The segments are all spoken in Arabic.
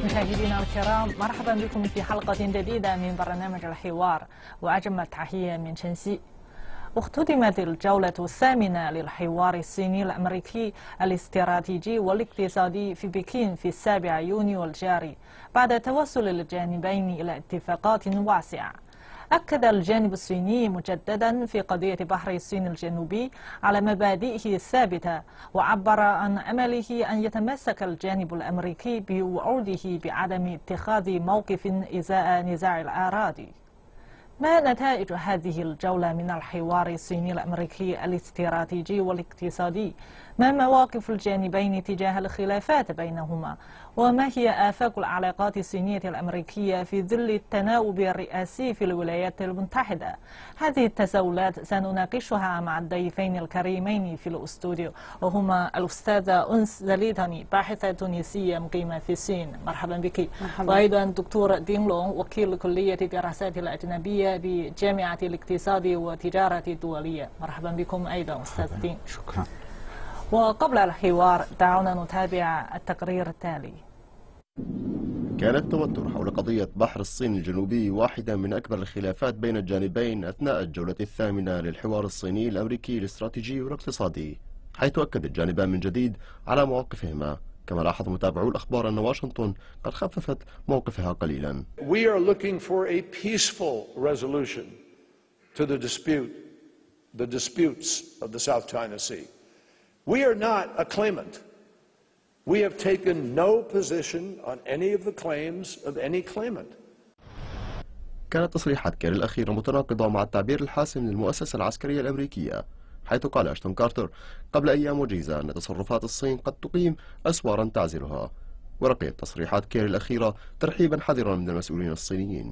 مشاهدينا الكرام، مرحبا بكم في حلقة جديدة من برنامج الحوار، وأجمل تحية من شنسي. اختتمت الجولة الثامنة للحوار الصيني الأمريكي الاستراتيجي والاقتصادي في بكين في 7 يونيو الجاري بعد توصل الجانبين إلى اتفاقات واسعة. أكد الجانب الصيني مجددا في قضية بحر الصين الجنوبي على مبادئه الثابتة، وعبر عن أمله أن يتمسك الجانب الأمريكي بوعوده بعدم اتخاذ موقف إزاء نزاع الأراضي. ما نتائج هذه الجولة من الحوار الصيني الأمريكي الاستراتيجي والاقتصادي؟ ما مواقف الجانبين تجاه الخلافات بينهما؟ وما هي آفاق العلاقات الصينية الأمريكية في ظل التناوب الرئاسي في الولايات المتحدة؟ هذه التساؤلات سنناقشها مع الضيفين الكريمين في الأستوديو، وهما الأستاذة أنس زليتاني، باحثة تونسية مقيمة في الصين، مرحبا بك. وأيضا دكتور دين لونغ، وكيل كلية الدراسات الأجنبية بجامعة الاقتصاد والتجارة الدولية، مرحبا بكم أيضا أستاذ دين. شكرا. وقبل الحوار دعونا نتابع التقرير التالي. كان التوتر حول قضية بحر الصين الجنوبي واحدا من أكبر الخلافات بين الجانبين أثناء الجولة الثامنة للحوار الصيني الأمريكي الاستراتيجي والاقتصادي، حيث أكد الجانبان من جديد على مواقفهما، كما لاحظ متابعو الأخبار أن واشنطن قد خففت موقفها قليلا. We are looking for a peaceful resolution to the disputes of the South China Sea. We are not a claimant. We have taken no position on any of the claims of any claimant. كانت تصريحات كيري الأخيرة متناقضة مع التعبير الحاسم للمؤسسة العسكرية الأمريكية، حيث قال أشتون كارتر قبل أيام وجيزة أن تصرفات الصين قد تقيم أسوارا تعزلها، ورقيت تصريحات كيري الأخيرة ترحيبا حذرا من المسؤولين الصينيين.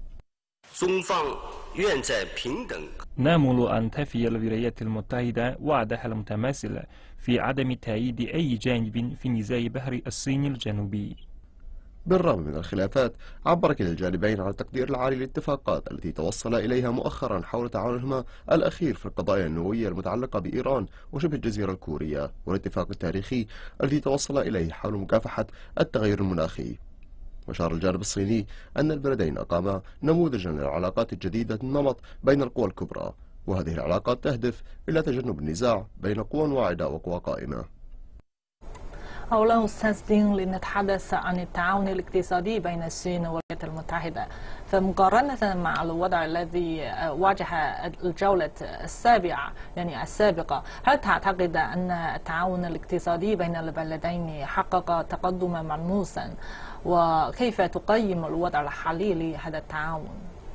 نامل أن تفي الولايات المتحدة وعدها المتماثل في عدم تأييد أي جانب في نزاع بحر الصين الجنوبي. بالرغم من الخلافات، عبر كلا الجانبين على التقدير العالي للاتفاقات التي توصل إليها مؤخرا حول تعاونهما الأخير في القضايا النووية المتعلقة بإيران وشبه الجزيرة الكورية، والاتفاق التاريخي الذي توصل إليه حول مكافحة التغير المناخي. وأشار الجانب الصيني أن البلدين أقاما نموذجا للعلاقات الجديدة النمط بين القوى الكبرى، وهذه العلاقات تهدف إلى تجنب النزاع بين قوى واعدة وقوى قائمة. أولا أستاذ دين، لنتحدث عن التعاون الاقتصادي بين الصين والولايات المتحدة، فمقارنة مع الوضع الذي واجه الجولة السابعة يعني السابقة، هل تعتقد أن التعاون الاقتصادي بين البلدين حقق تقدما ملموسا؟ وكيف تقيم الوضع الحالي لهذا التعاون؟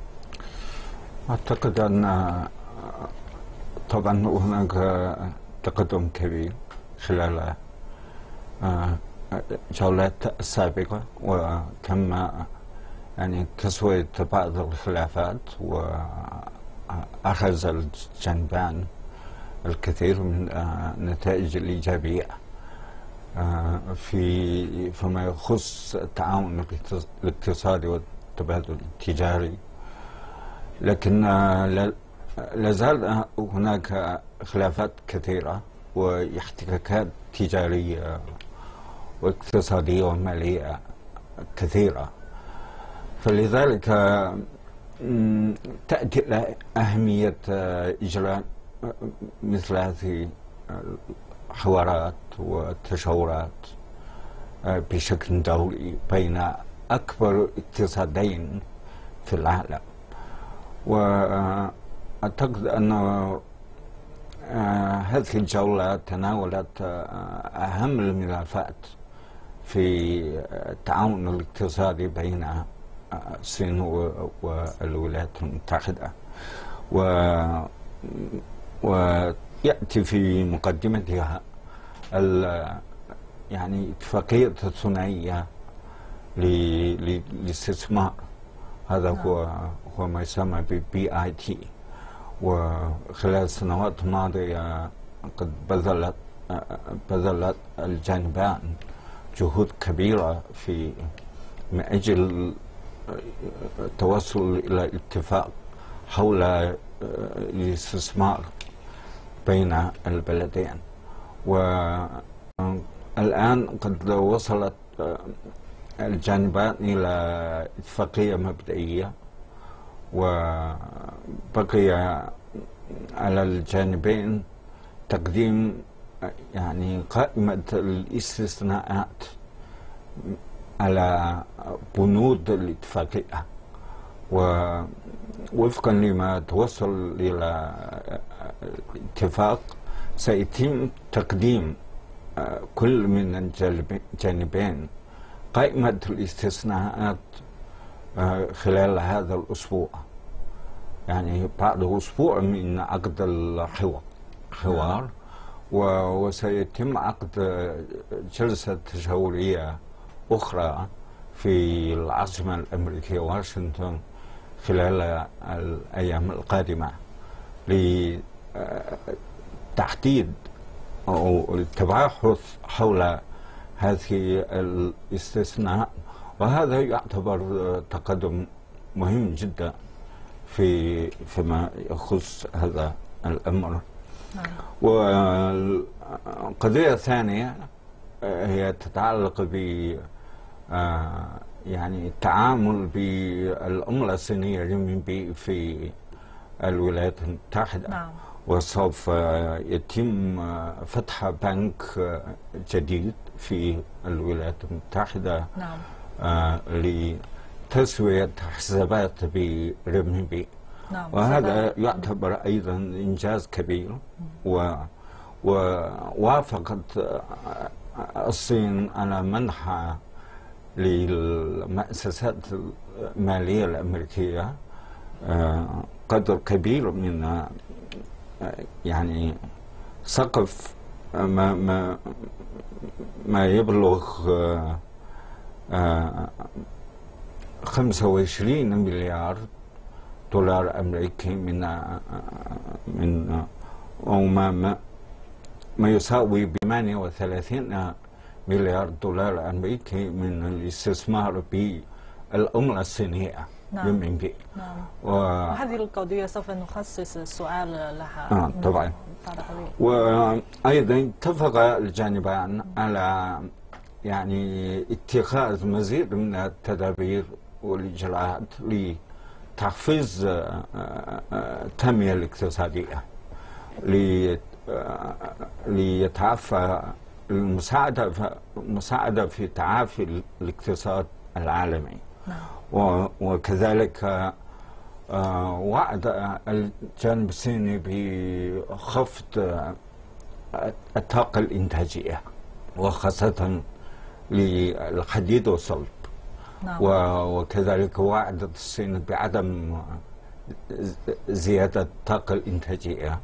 أعتقد أن طبعا هناك تقدم كبير خلال الجولات السابقة، وتم يعني تسوية بعض الخلافات، وأخذ الجانبان الكثير من النتائج الإيجابية فيما يخص التعاون الاقتصادي والتبادل التجاري. لكن لازال هناك خلافات كثيرة واحتكاكات تجارية واقتصادية ومالية كثيرة، فلذلك تأتي أهمية إجراء مثل هذه الحوارات والتشاورات بشكل دولي بين أكبر اقتصادين في العالم. وأعتقد أن هذه الجولة تناولت أهم الملفات في التعاون الاقتصادي بين الصين والولايات المتحدة، ويأتي في مقدمتها يعني اتفاقية الثنائية للاستثمار، هذا هو ما يسمى BIT. وخلال السنوات الماضية قد بذلت الجانبان جهود كبيرة من أجل التوصل إلى اتفاق حول الاستثمار بين البلدين. والآن قد وصلت الجانبان إلى اتفاقية مبدئية، وبقي على الجانبين تقديم يعني قائمة الاستثناءات على بنود الاتفاقية، ووفقا لما توصل إلى اتفاق سيتم تقديم كل من الجانبين قائمة الاستثناءات خلال هذا الأسبوع، يعني بعد أسبوع من عقد الحوار، وسيتم عقد جلسة تشاورية أخرى في العاصمة الأمريكية واشنطن خلال الأيام القادمة لتحديد أو التباحث حول هذه الاستثناء، وهذا يعتبر تقدم مهم جدا فيما يخص هذا الأمر. والقضية الثانية هي تتعلق ب يعني التعامل بالعملة الصينية الريمبي في الولايات المتحدة. نعم. وسوف يتم فتح بنك جديد في الولايات المتحدة. نعم. لتسوية حسابات بريمبي. نعم. وهذا يعتبر أيضا إنجاز كبير، ووافقت الصين على منح للمؤسسات المالية الأمريكية قدر كبير من يعني سقف ما يبلغ 25 مليار دولار أمريكي من أو ما يساوي 38 مليار دولار أمريكي من الاستثمار بالعملة الصينية. نعم. ريمبي. نعم. وهذه القضية سوف نخصص السؤال لها. طبعا. وأيضا اتفق الجانبان على يعني اتخاذ مزيد من التدابير والإجراءات لتحفيز التنمية الاقتصادية، ليتعافى المساعدة في تعافي الاقتصاد العالمي. نعم. وكذلك وعد الجانب الصيني بخفض الطاقة الإنتاجية وخاصة للحديد والصلب. نعم. وكذلك وعدت الصين بعدم زيادة الطاقة الإنتاجية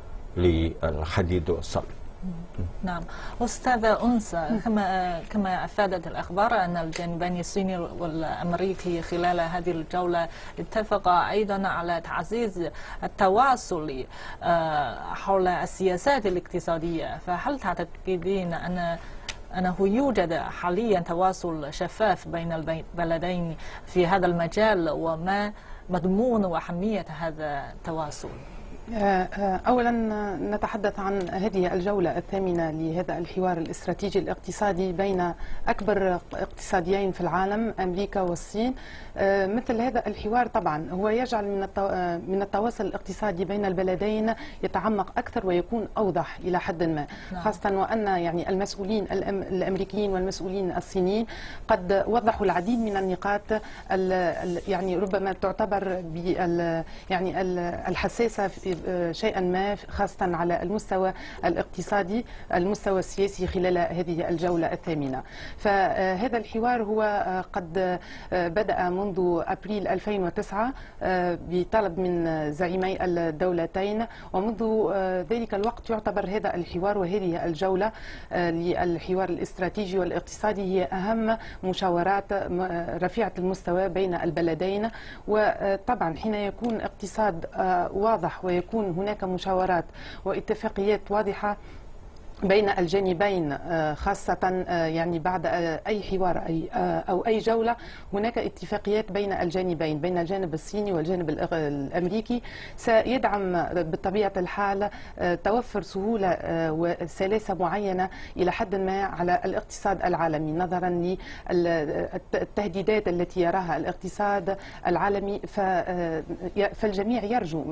للحديد والصلب. نعم. أستاذة أنسة، كما أفادت الأخبار أن الجانبين الصيني والأمريكي خلال هذه الجولة اتفقا أيضا على تعزيز التواصل حول السياسات الاقتصادية، فهل تعتقدين أنه يوجد حاليا تواصل شفاف بين البلدين في هذا المجال، وما مضمون وأهمية هذا التواصل؟ أولا نتحدث عن هذه الجولة الثامنة لهذا الحوار الاستراتيجي الاقتصادي بين أكبر اقتصاديين في العالم أمريكا والصين. مثل هذا الحوار طبعا هو يجعل من التواصل الاقتصادي بين البلدين يتعمق أكثر ويكون أوضح إلى حد ما، خاصة وأن يعني المسؤولين الأمريكيين والمسؤولين الصينيين قد وضحوا العديد من النقاط يعني ربما تعتبر يعني الحساسة شيئا ما، خاصة على المستوى الاقتصادي المستوى السياسي خلال هذه الجولة الثامنة. فهذا الحوار هو قد بدأ منذ أبريل 2009 بطلب من زعيمي الدولتين، ومنذ ذلك الوقت يعتبر هذا الحوار وهذه الجولة للحوار الاستراتيجي والاقتصادي هي أهم مشاورات رفيعة المستوى بين البلدين. وطبعا حين يكون اقتصاد واضح ويكون هناك مشاورات واتفاقيات واضحة بين الجانبين، خاصة يعني بعد أي حوار أو أي جولة هناك اتفاقيات بين الجانبين، بين الجانب الصيني والجانب الأمريكي، سيدعم بطبيعة الحال توفر سهولة وسلاسة معينة إلى حد ما على الاقتصاد العالمي، نظرا للتهديدات التي يراها الاقتصاد العالمي. فالجميع يرجو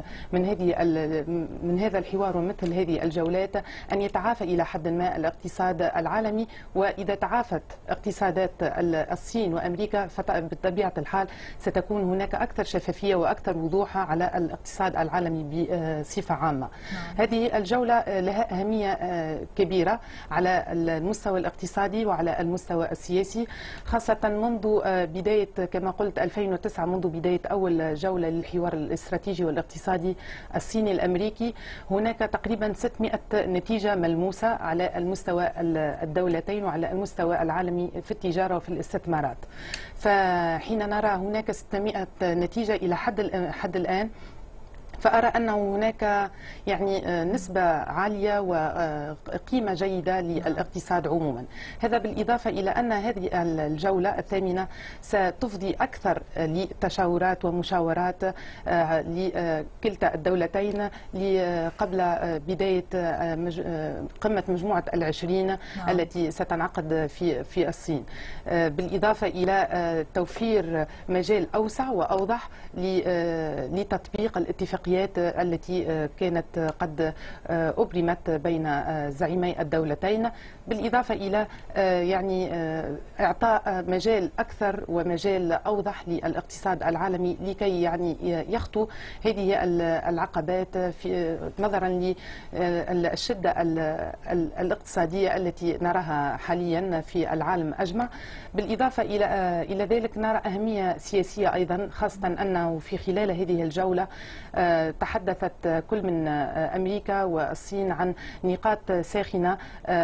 من هذا الحوار ومثل هذه الجولات أن يتعافى إلى حد ما الاقتصاد العالمي. وإذا تعافت اقتصادات الصين وأمريكا فبطبيعة الحال ستكون هناك أكثر شفافية وأكثر وضوح على الاقتصاد العالمي بصفة عامة. هذه الجولة لها أهمية كبيرة على المستوى الاقتصادي وعلى المستوى السياسي، خاصة منذ بداية كما قلت 2009، منذ بداية أول جولة للحوار الاستراتيجي والاقتصادي الصيني الأمريكي. هناك تقريبا 600 نتيجة ملموسة على المستوى الدولتين وعلى المستوى العالمي في التجارة وفي الاستثمارات. فحين نرى هناك 600 نتيجة إلى حد الآن، فأرى أنه هناك يعني نسبة عالية وقيمة جيدة للاقتصاد عموما. هذا بالإضافة إلى أن هذه الجولة الثامنة ستفضي أكثر لتشاورات ومشاورات لكلتا الدولتين قبل بداية قمة مجموعة ال20 التي ستنعقد في الصين، بالإضافة إلى توفير مجال أوسع وأوضح لتطبيق الاتفاقيات التي كانت قد أبرمت بين زعيمي الدولتين، بالإضافة إلى يعني إعطاء مجال أكثر ومجال أوضح للاقتصاد العالمي لكي يعني يخطو هذه العقبات في نظرا للشدة الاقتصادية التي نراها حاليا في العالم أجمع. بالإضافة إلى ذلك نرى أهمية سياسية أيضا، خاصة أنه في خلال هذه الجولة تحدثت كل من أمريكا والصين عن نقاط ساخنة،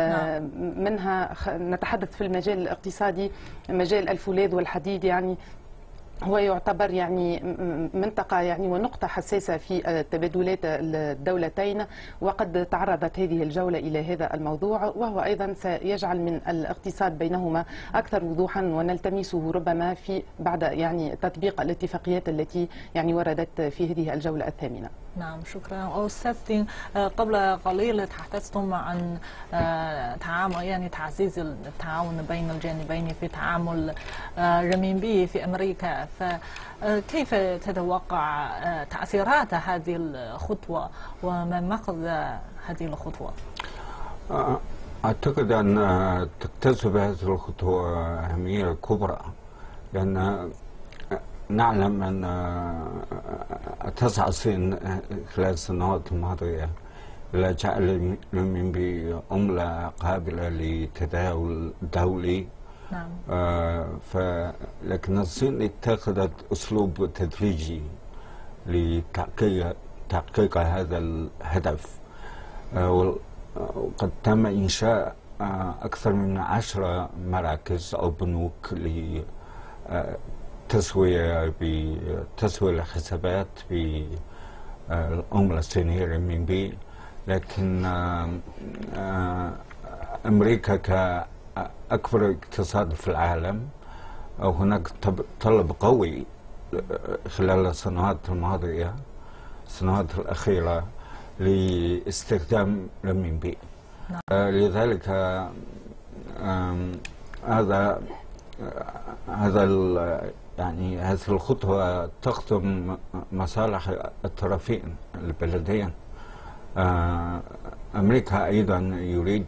منها نتحدث في المجال الاقتصادي مجال الفولاذ والحديد، يعني هو يعتبر يعني منطقة يعني ونقطة حساسة في تبادلات الدولتين، وقد تعرضت هذه الجولة إلى هذا الموضوع، وهو أيضا سيجعل من الاقتصاد بينهما أكثر وضوحا ونلتمسه ربما في بعد يعني تطبيق الاتفاقيات التي يعني وردت في هذه الجولة الثامنة. نعم، شكرا. أستاذ دين، قبل قليل تحدثتم عن تعامل يعني تعزيز التعاون بين الجانبين في تعامل رمينبي في أمريكا، فكيف تتوقع تأثيرات هذه الخطوة وما مقصد هذه الخطوة؟ أعتقد أن تكتسب هذه الخطوة أهمية كبرى، لأن نعلم أن تسعى الصين خلال السنوات الماضية إلى جعل الرمينبي عملة قابلة للتداول دولي. نعم. لكن الصين اتخذت أسلوب تدريجي لتحقيق هذا الهدف، وقد تم إنشاء أكثر من 10 مراكز أو بنوك تسوية الحسابات بالعملة الصينية الرمينبي. لكن أمريكا كأكبر اقتصاد في العالم هناك طلب قوي خلال السنوات الماضية، السنوات الأخيرة، لاستخدام الرمينبي. لذلك يعني هذه الخطوة تخدم مصالح الطرفين البلدين. أمريكا أيضا يريد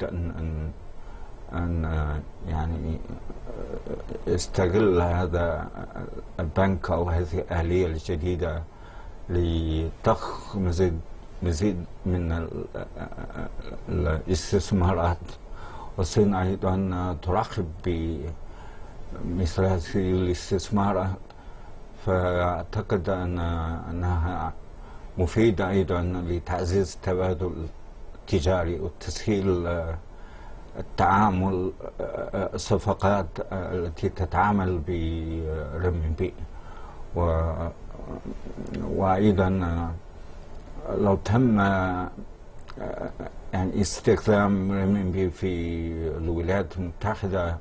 أن يعني يستغل هذا البنك أو هذه الآلية الجديدة لضخ مزيد من الاستثمارات. والصين أيضا ترحب بمثل هذه الاستثمارات، فأعتقد أنها مفيدة أيضا لتعزيز التبادل التجاري وتسهيل التعامل، الصفقات التي تتعامل بالرمينبي. وأيضا لو تم يعني استخدام الرمبي في الولايات المتحدة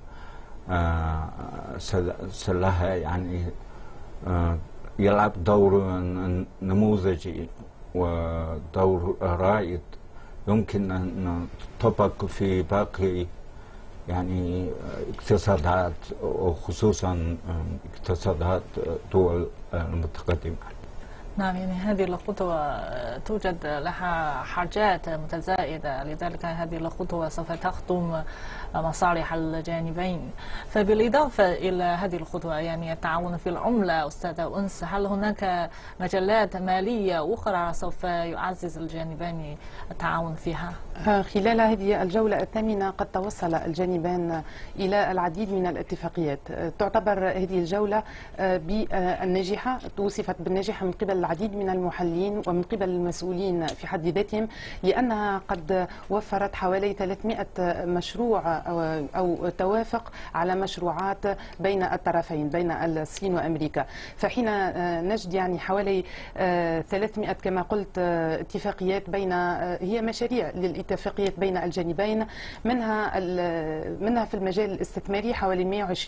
سلها يعني يلعب دور نموذجي ودور رائد يمكن أن تطبق في باقي يعني اقتصادات وخصوصا اقتصادات دول المتقدمة. نعم، يعني هذه الخطوة توجد لها حاجات متزايدة، لذلك هذه الخطوة سوف تخدم مصالح الجانبين. فبالإضافة إلى هذه الخطوة يعني التعاون في العملة أستاذة أنس، هل هناك مجالات مالية أخرى سوف يعزز الجانبين التعاون فيها؟ خلال هذه الجولة الثامنة قد توصل الجانبان إلى العديد من الاتفاقيات. تعتبر هذه الجولة بالناجحة، توصفت بالناجحة من قبل العديد من المحللين ومن قبل المسؤولين في حد ذاتهم، لأنها قد وفرت حوالي 300 مشروع أو توافق على مشروعات بين الطرفين بين الصين وأمريكا. فحين نجد يعني حوالي 300 كما قلت اتفاقيات هي مشاريع للاتفاقيات بين الجانبين، منها في المجال الاستثماري حوالي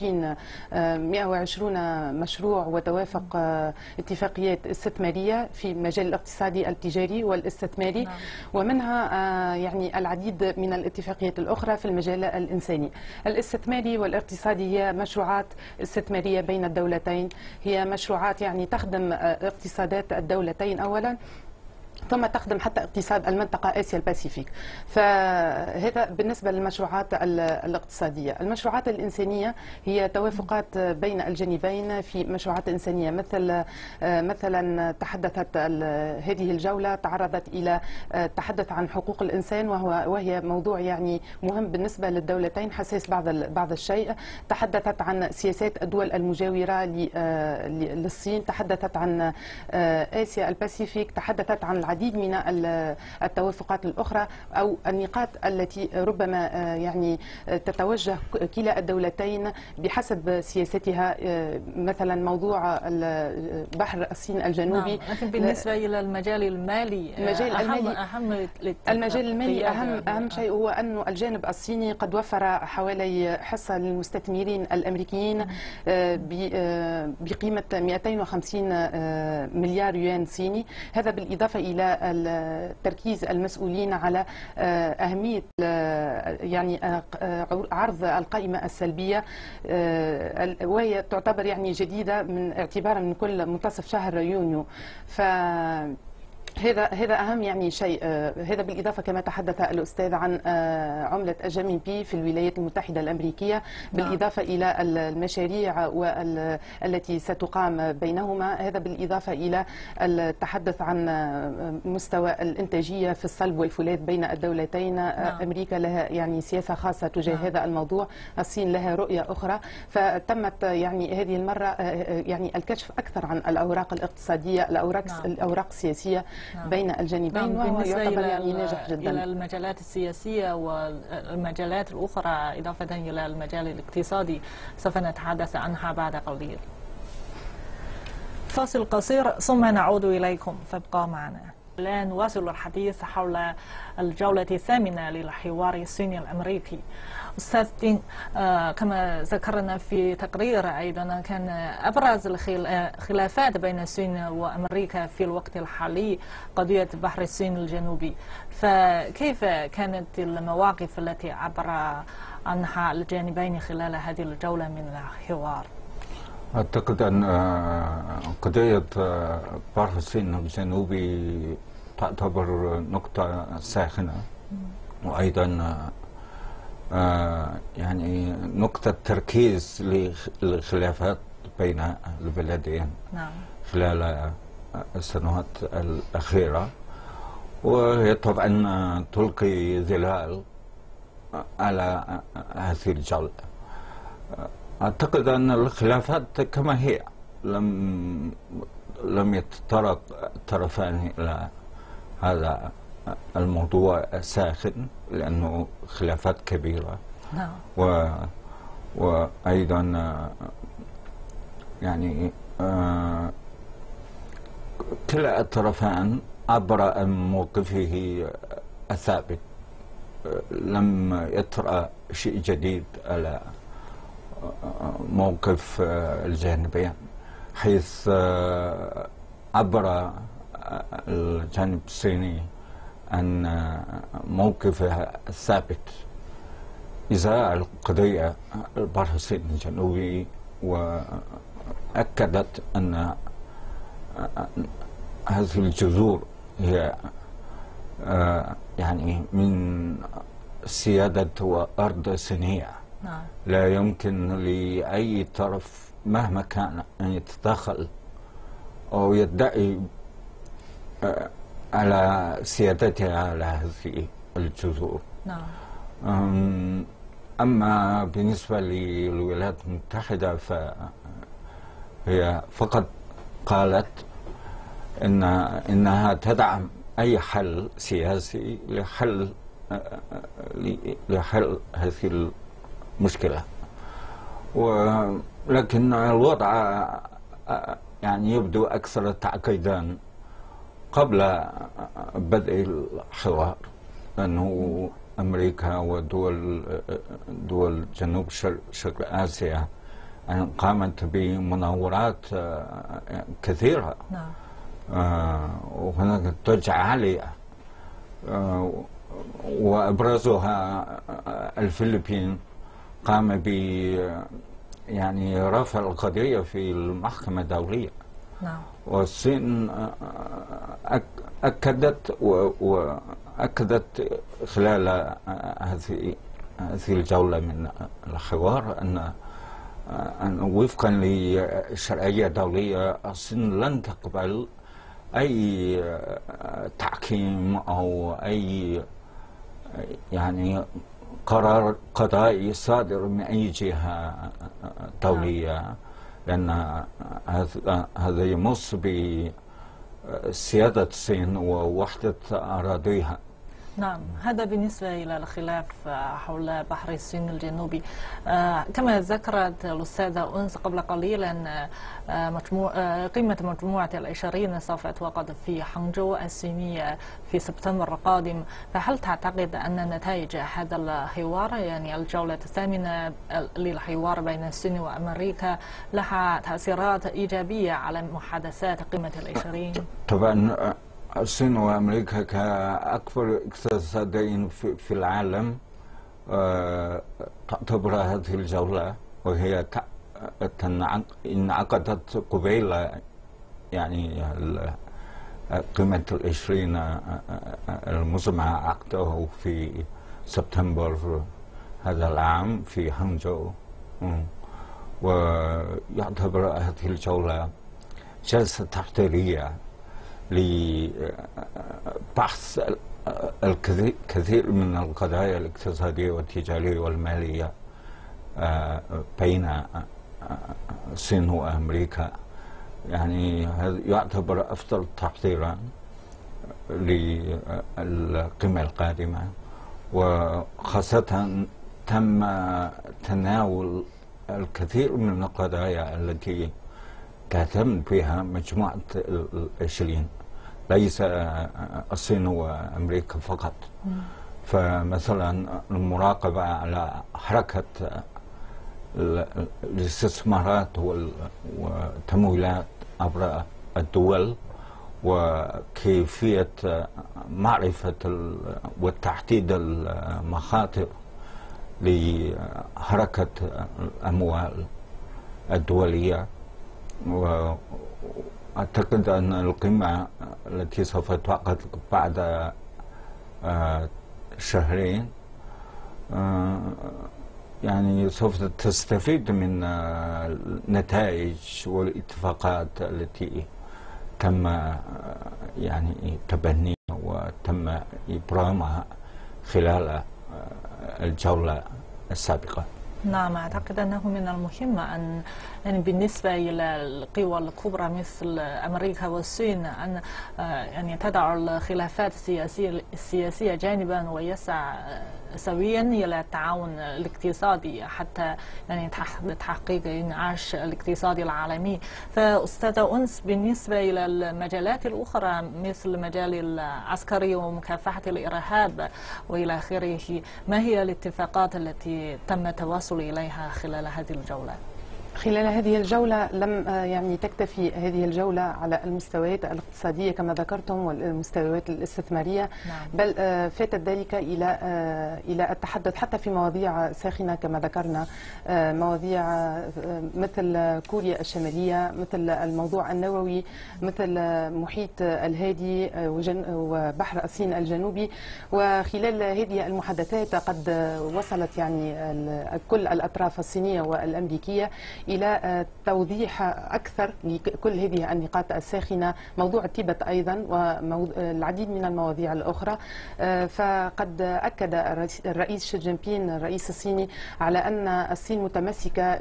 120 مشروع وتوافق اتفاقيات استثمارية في المجال الاقتصادي التجاري والاستثماري. نعم. ومنها يعني العديد من الاتفاقيات الأخرى في المجال الإنساني. الاستثماري والاقتصادي هي مشروعات استثمارية بين الدولتين، هي مشروعات يعني تخدم اقتصادات الدولتين أولا، ثم تخدم حتى اقتصاد المنطقة آسيا الباسيفيك. فهذا بالنسبة للمشروعات الاقتصادية. المشروعات الإنسانية هي توافقات بين الجانبين في مشروعات إنسانية، مثلا تحدثت هذه الجولة تعرضت إلى تحدث عن حقوق الإنسان، وهي موضوع يعني مهم بالنسبة للدولتين، حساس بعض الشيء. تحدثت عن سياسات الدول المجاورة للصين، تحدثت عن آسيا الباسيفيك، تحدثت عن العديد من التوافقات الأخرى أو النقاط التي ربما يعني تتوجه كلا الدولتين بحسب سياستها، مثلا موضوع بحر الصين الجنوبي. نعم. لكن بالنسبة إلى المجال المالي، المجال المالي أهم شيء هو أن الجانب الصيني قد وفر حوالي حصة للمستثمرين الأمريكيين بقيمة 250 مليار يوان صيني. هذا بالإضافة إلى تركيز المسؤولين على أهمية يعني عرض القائمة السلبية، وهي تعتبر يعني جديدة اعتبارا من كل منتصف شهر يونيو. هذا أهم يعني شيء. هذا بالإضافة كما تحدث الأستاذ عن عملة الجنبي في الولايات المتحدة الأمريكية، بالإضافة إلى المشاريع التي ستقام بينهما. هذا بالإضافة إلى التحدث عن مستوى الإنتاجية في الصلب والفولاذ بين الدولتين. أمريكا لها يعني سياسة خاصة تجاه هذا الموضوع، الصين لها رؤية أخرى. فتمت يعني هذه المرة يعني الكشف أكثر عن الأوراق الاقتصادية، الأوراق السياسية بين الجانبين، وهو يعتبر يعني ناجح جدا. إلى المجالات السياسية والمجالات الأخرى إضافة إلى المجال الاقتصادي سوف نتحدث عنها بعد قليل. فاصل قصير ثم نعود إليكم، فابقوا معنا. الآن نواصل الحديث حول الجولة الثامنة للحوار الصيني الأمريكي. أستاذ دين، كما ذكرنا في تقرير أيضا كان أبرز الخلافات بين الصين وأمريكا في الوقت الحالي قضية بحر الصين الجنوبي، فكيف كانت المواقف التي عبر عنها الجانبين خلال هذه الجولة من الحوار؟ أعتقد أن قضية بحر الصين الجنوبي تعتبر نقطة ساخنة، وأيضا يعني نقطة تركيز للخلافات بين البلدين خلال السنوات الأخيرة، وهي طبعا تلقي ظلال على هذه الجولة. أعتقد أن الخلافات كما هي لم يتطرق الطرفان إلى هذا الموضوع الساخن، لأنه خلافات كبيرة. وأيضا يعني كلا الطرفان عبر عن موقفه الثابت لم يطرأ شيء جديد على موقف الجانبين، حيث عبر الجانب الصيني عن موقفه الثابت إزاء القضية البحر الصيني الجنوبي، وأكدت أن هذه الجذور هي يعني من سيادة وأرض صينية. لا يمكن لأي طرف مهما كان أن يتدخل أو يدعي على سيادتها على هذه الجذور. أما بالنسبة للولايات المتحدة فهي فقط قالت إنها تدعم أي حل سياسي لحل هذه المشكلة، ولكن الوضع يعني يبدو أكثر تعقيدا قبل بدء الحوار، أنه أمريكا ودول جنوب شرق آسيا قامت بمناورات كثيرة، وهناك ضجة عالية، وأبرزها الفلبين قام ب يعني رفع القضية في المحكمة الدولية. والصين أكدت خلال هذه الجولة من الحوار أن وفقا للشرعية الدولية الصين لن تقبل أي تحكيم أو أي يعني قرار قضائي صادر من أي جهة دولية، لأن هذا يمس بسيادة الصين ووحدة أراضيها. نعم، هذا بالنسبة إلى الخلاف حول بحر الصين الجنوبي. كما ذكرت الأستاذة أنس قبل قليل أن قمة مجموعة العشرين سوف تتوقف في هانجزهou الصينية في سبتمبر القادم، فهل تعتقد أن نتائج هذا الحوار يعني الجولة الثامنة للحوار بين الصين وأمريكا لها تأثيرات إيجابية على محادثات قمة العشرين؟ طبعا الصين وأمريكا كأكبر اقتصادين في العالم تعتبر هذه الجولة، وهي انعقدت قبيل يعني قمة العشرين المزمع عقده في سبتمبر هذا العام في هانجزهou، ويعتبر هذه الجولة جلسة تحضيرية لبحث الكثير من القضايا الاقتصادية والتجارية والمالية بين الصين وأمريكا. يعني هذا يعتبر أفضل تحضيرا للقمة القادمة، وخاصة تم تناول الكثير من القضايا التي تهتم بها مجموعة العشرين، ليس الصين وأمريكا فقط. فمثلا المراقبة على حركة الاستثمارات والتمويلات عبر الدول، وكيفية معرفة وتحديد المخاطر لحركة الأموال الدولية. وأعتقد أن القمة التي سوف تعقد بعد شهرين يعني سوف تستفيد من النتائج والاتفاقات التي تم يعني تبنيها وتم إبرامها خلال الجولة السابقة. نعم، أعتقد أنه من المهم أن يعني بالنسبة إلى القوى الكبرى مثل أمريكا والصين أن يعني تضع الخلافات السياسية جانبا ويسعى سويا إلى التعاون الاقتصادي حتى يعني تحقيق إنعاش الاقتصادي العالمي. فأستاذة أنس، بالنسبة إلى المجالات الأخرى مثل المجال العسكري ومكافحة الإرهاب وإلى آخره، ما هي الاتفاقات التي تم التوصل إليها خلال هذه الجولة؟ خلال هذه الجولة لم يعني تكتفي هذه الجولة على المستويات الاقتصادية كما ذكرتم والمستويات الاستثمارية، نعم. بل فاتت ذلك إلى التحدث حتى في مواضيع ساخنة كما ذكرنا، مواضيع مثل كوريا الشمالية، مثل الموضوع النووي، مثل محيط الهادي وبحر الصين الجنوبي. وخلال هذه المحادثات قد وصلت يعني كل الأطراف الصينية والأمريكية إلى توضيح أكثر لكل هذه النقاط الساخنة، موضوع التبت أيضا والعديد من المواضيع الأخرى. فقد أكد الرئيس شي جين بين الرئيس الصيني على أن الصين متمسكة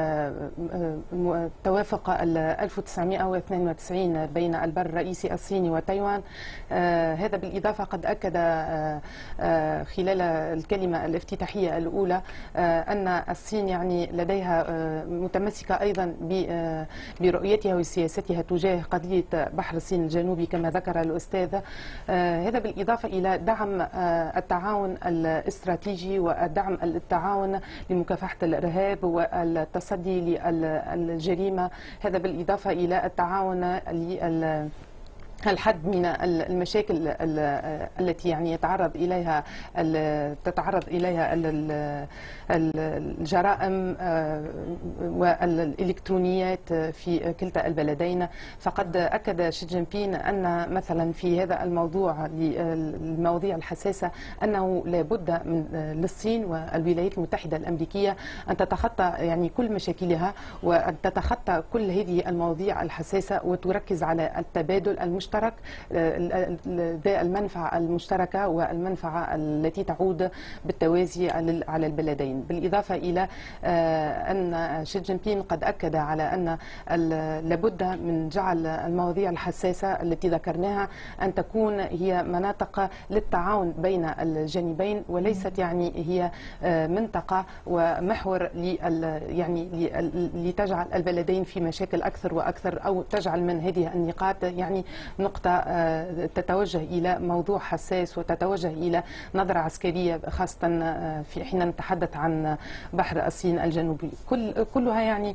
بتوافق 1992 بين البر الرئيسي الصيني وتايوان. هذا بالإضافة قد أكد خلال الكلمة الافتتاحية الأولى أن الصين يعني لديها متمسكة أيضا برؤيتها وسياستها تجاه قضية بحر الصين الجنوبي كما ذكر الأستاذ. هذا بالإضافة إلى دعم التعاون الاستراتيجي والدعم التعاون لمكافحة الإرهاب والتصدي للجريمة. هذا بالإضافة إلى التعاون الحد من المشاكل التي يعني تتعرض إليها الجرائم والإلكترونيات في كلتا البلدين. فقد أكد شي جين بين أن مثلا في هذا الموضوع المواضيع الحساسة أنه لابد من للصين والولايات المتحدة الأمريكية أن تتخطى يعني كل مشاكلها وأن تتخطى كل هذه المواضيع الحساسة وتركز على التبادل المشترك ذا المنفعة المشتركة والمنفعة التي تعود بالتوازي على البلدين. بالإضافة إلى أن شي جين بين قد أكد على أن لابد من جعل المواضيع الحساسة التي ذكرناها أن تكون هي مناطق للتعاون بين الجانبين وليست يعني هي منطقة ومحور يعني لتجعل البلدين في مشاكل أكثر وأكثر أو تجعل من هذه النقاط يعني نقطة تتوجه إلى موضوع حساس وتتوجه إلى نظرة عسكرية خاصة في حين نتحدث عن بحر الصين الجنوبي. كلها يعني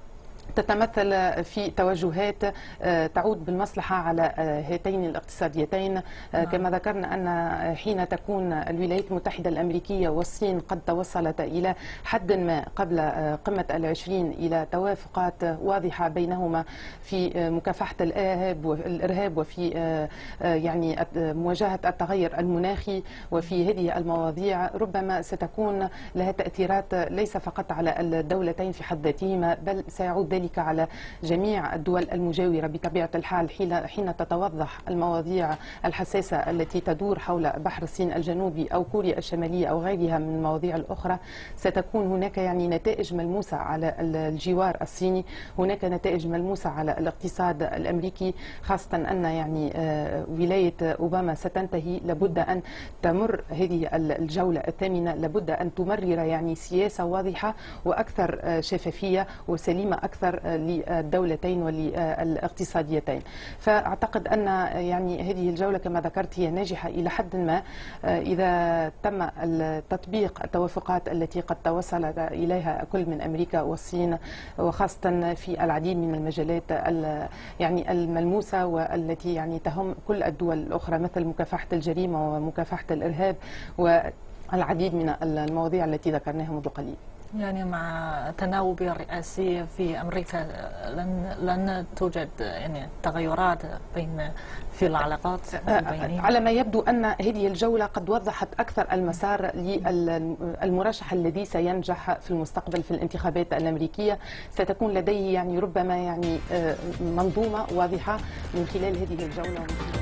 تتمثل في توجهات تعود بالمصلحة على هاتين الاقتصاديتين. كما ذكرنا أن حين تكون الولايات المتحدة الأمريكية والصين قد توصلت إلى حد ما قبل قمة ال20 إلى توافقات واضحة بينهما في مكافحة الإرهاب وفي يعني مواجهة التغير المناخي وفي هذه المواضيع، ربما ستكون لها تأثيرات ليس فقط على الدولتين في حد ذاتهما بل سيعود ذلك على جميع الدول المجاورة بطبيعة الحال حين تتوضح المواضيع الحساسة التي تدور حول بحر الصين الجنوبي أو كوريا الشمالية أو غيرها من المواضيع الأخرى. ستكون هناك يعني نتائج ملموسة على الجوار الصيني، هناك نتائج ملموسة على الاقتصاد الأمريكي، خاصة أن يعني ولاية أوباما ستنتهي. لابد أن تمر هذه الجولة الثامنة، لابد أن تمرر يعني سياسة واضحة وأكثر شفافية وسليمة أكثر للدولتين وللاقتصاديتين. فأعتقد أن يعني هذه الجولة كما ذكرت هي ناجحة إلى حد ما إذا تم تطبيق التوافقات التي قد توصل إليها كل من أمريكا والصين، وخاصة في العديد من المجالات يعني الملموسة والتي يعني تهم كل الدول الأخرى مثل مكافحة الجريمة ومكافحة الإرهاب والعديد من المواضيع التي ذكرناها منذ قليل. يعني مع تناوب الرئاسي في أمريكا لن توجد يعني تغيرات في العلاقات البينية. على ما يبدو أن هذه الجولة قد وضحت أكثر المسار للمرشح الذي سينجح في المستقبل في الانتخابات الأمريكية. ستكون لديه يعني ربما يعني منظومة واضحة من خلال هذه الجولة.